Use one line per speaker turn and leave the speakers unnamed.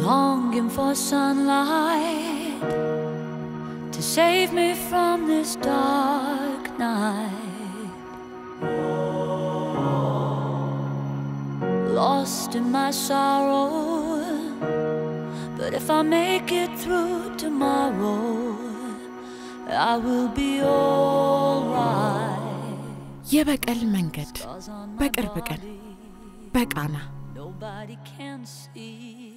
longing for sunlight to save me from this dark night. Lost in my sorrow, but if I make it through tomorrow, I will be alright.
የበቀል መንገድ በቅርብ ቀን በቃና
Nobody can see.